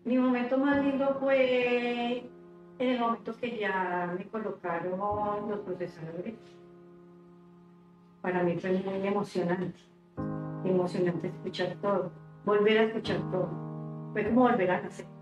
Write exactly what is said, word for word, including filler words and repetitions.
Mi momento más lindo fue en el momento que ya me colocaron los procesadores. Para mí fue muy emocionante, emocionante escuchar todo, volver a escuchar todo. Fue como volver a nacer.